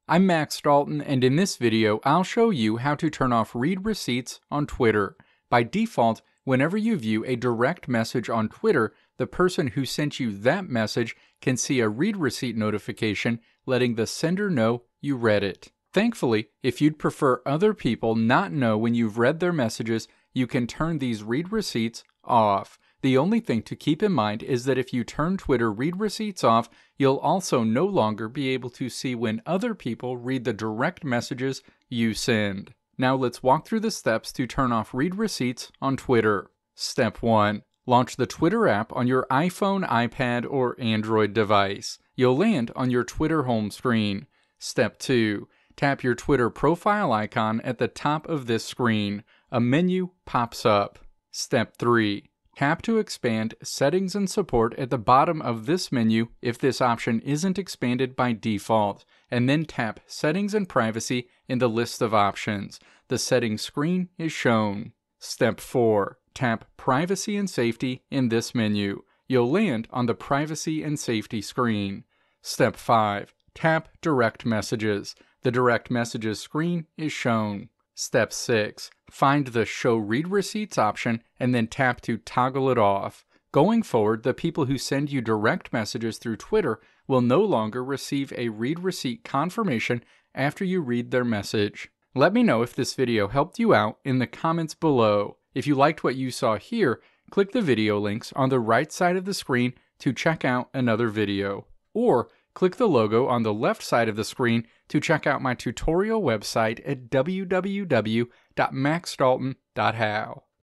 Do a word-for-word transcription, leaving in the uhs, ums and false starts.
I'm Max Dalton, and in this video, I'll show you how to turn off read receipts on Twitter. By default, whenever you view a direct message on Twitter, the person who sent you that message can see a read receipt notification letting the sender know you read it. Thankfully, if you'd prefer other people not know when you've read their messages, you can turn these read receipts off. The only thing to keep in mind is that if you turn Twitter read receipts off, you'll also no longer be able to see when other people read the direct messages you send. Now let's walk through the steps to turn off read receipts on Twitter. Step one. Launch the Twitter app on your iPhone, iPad, or Android device. You'll land on your Twitter home screen. Step two. Tap your Twitter profile icon at the top of this screen. A menu pops up. Step three. Tap to expand Settings and Support at the bottom of this menu if this option isn't expanded by default, and then tap Settings and Privacy in the list of options. The settings screen is shown. Step four. Tap Privacy and Safety in this menu. You'll land on the Privacy and Safety screen. Step five. Tap Direct Messages. The Direct Messages screen is shown. Step six. Find the Show Read Receipts option and then tap to toggle it off. Going forward, the people who send you direct messages through Twitter will no longer receive a read receipt confirmation after you read their message. Let me know if this video helped you out in the comments below. If you liked what you saw here, click the video links on the right side of the screen to check out another video. Or click the logo on the left side of the screen to check out my tutorial website at w w w dot max dalton dot how.